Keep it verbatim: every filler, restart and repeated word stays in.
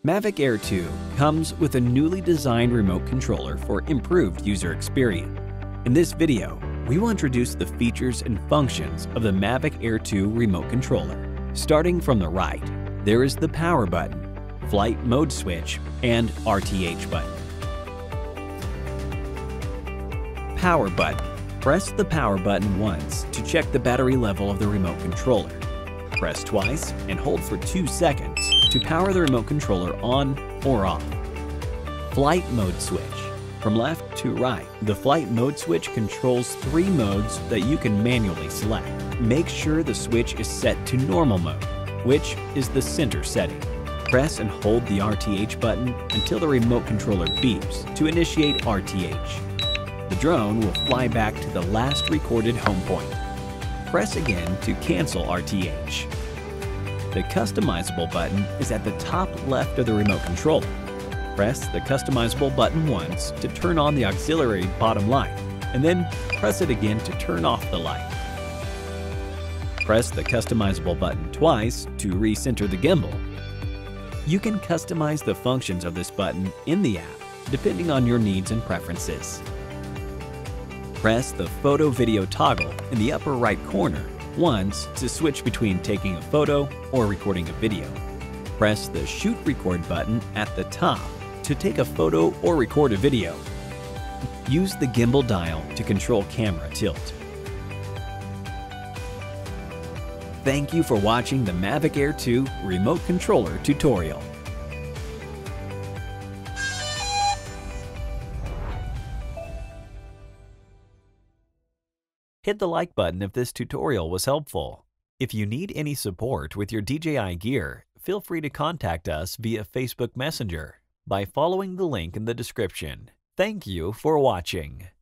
Mavic Air two comes with a newly designed remote controller for improved user experience. In this video, we will introduce the features and functions of the Mavic Air two remote controller. Starting from the right, there is the power button, flight mode switch, and R T H button. Power button. Press the power button once to check the battery level of the remote controller. Press twice and hold for two seconds to power the remote controller on or off. Flight mode switch. From left to right, the flight mode switch controls three modes that you can manually select. Make sure the switch is set to normal mode, which is the center setting. Press and hold the R T H button until the remote controller beeps to initiate R T H. The drone will fly back to the last recorded home point. Press again to cancel R T H. The customizable button is at the top left of the remote controller. Press the customizable button once to turn on the auxiliary bottom light, and then press it again to turn off the light. Press the customizable button twice to recenter the gimbal. You can customize the functions of this button in the app depending on your needs and preferences. Press the photo video toggle in the upper right corner once to switch between taking a photo or recording a video. Press the shoot record button at the top to take a photo or record a video. Use the gimbal dial to control camera tilt. Thank you for watching the Mavic Air two remote controller tutorial. Hit the like button if this tutorial was helpful. If you need any support with your D J I gear, feel free to contact us via Facebook Messenger by following the link in the description. Thank you for watching.